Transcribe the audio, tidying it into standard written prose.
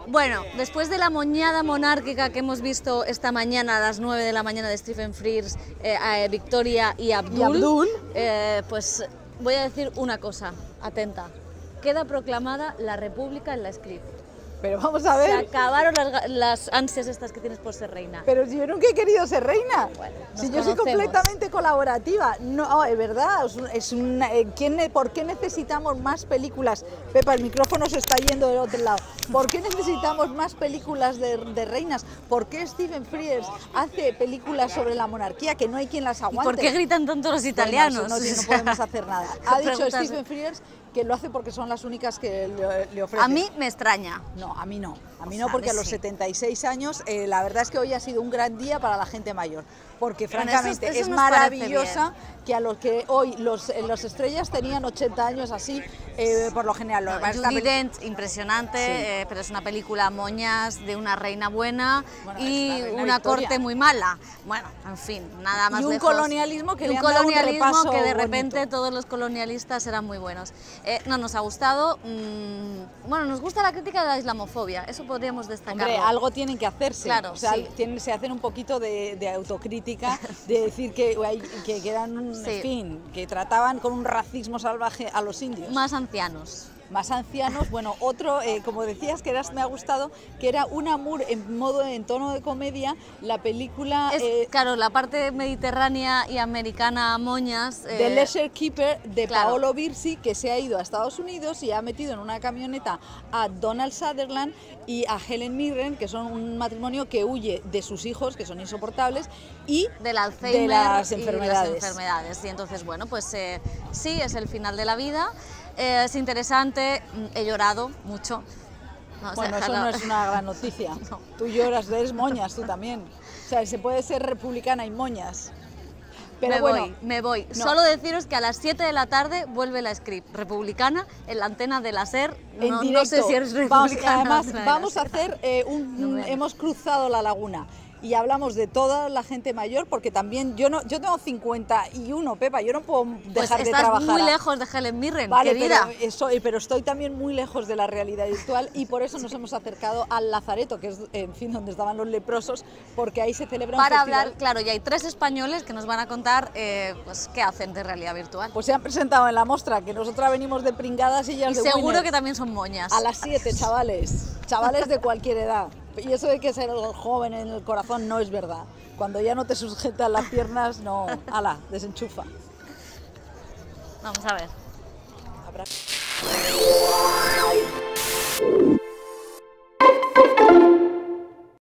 Bueno, después de la moñada monárquica que hemos visto esta mañana a las 9 de la mañana de Stephen Frears, Victoria y Abdul, pues voy a decir una cosa, atenta. Queda proclamada la República en la Script. Pero vamos a ver. Se acabaron las ansias estas que tienes por ser reina. Pero si yo nunca he querido ser reina. Bueno, si yo soy completamente colaborativa. No, es verdad. ¿Por qué necesitamos más películas? Pepa, el micrófono se está yendo del otro lado. ¿Por qué necesitamos más películas de reinas? ¿Por qué Stephen Frears hace películas sobre la monarquía que no hay quien las aguante? ¿Y por qué gritan tanto los italianos? No podemos hacer nada. Ha dicho Stephen Frears que lo hace porque son las únicas que le ofrecen. A mí me extraña. No, a mí no, porque a los 76 años la verdad es que hoy ha sido un gran día para la gente mayor, porque francamente eso es maravillosa que a los que hoy los estrellas tenían 80 años así, por lo general. Judy Dench, impresionante, pero es una película moñas de una reina buena y una corte muy mala. Bueno, en fin, nada más lejos. Y un colonialismo que que de repente bonito. Todos los colonialistas eran muy buenos. No nos ha gustado. Bueno, nos gusta la crítica de la islamofobia, eso podríamos destacar. Hombre, algo tienen que hacerse. Claro, o sea, sí. Se hacen un poquito de autocrítica, de decir que eran, en fin, que trataban con un racismo salvaje a los indios. Más ancianos. Más ancianos, bueno, otro, como decías, que me ha gustado, que era un Amour en tono de comedia, la película... claro, la parte mediterránea y americana moñas... The Leisure Keeper, de Paolo Virsi, que se ha ido a Estados Unidos y ha metido en una camioneta a Donald Sutherland y a Helen Mirren, que son un matrimonio que huye de sus hijos, que son insoportables, y del Alzheimer de las enfermedades. Y entonces, bueno, pues sí, es el final de la vida. Es interesante, he llorado mucho. No, bueno, eso no es una gran noticia. No. Tú lloras, eres moñas, tú también. O sea, se puede ser republicana y moñas. Pero me voy. No. Solo deciros que a las 7 de la tarde vuelve la Script republicana en la antena de la SER. No sé si eres republicana. Además, vamos a hacer hemos cruzado la laguna. Y hablamos de toda la gente mayor, porque también yo tengo 51, Pepa, yo no puedo dejar de trabajar. Estás muy lejos de Helen Mirren, vale, querida. Pero estoy también muy lejos de la realidad virtual y por eso nos hemos acercado al Lazareto, que es, en fin, donde estaban los leprosos, porque ahí se celebra un festival. Hablar, claro, y hay 3 españoles que nos van a contar pues, qué hacen de realidad virtual. Pues se han presentado en la mostra, que nosotras venimos de pringadas y ellas de seguro winners. Que también son moñas. A las 7, chavales de cualquier edad. Y eso de que ser joven en el corazón no es verdad. Cuando ya no te sujetan las piernas, no. ¡Hala! Desenchufa. Vamos a ver. Habrá...